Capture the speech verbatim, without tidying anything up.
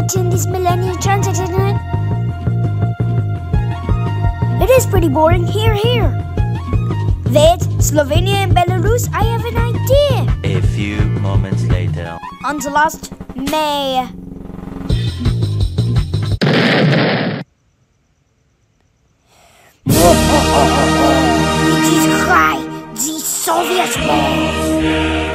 in this Millennium Transit, isn't it? It is pretty boring. Here, here. Wait, Slovenia and Belarus? I have an idea. A few moments later. On the last May. It is I, the Soviet War.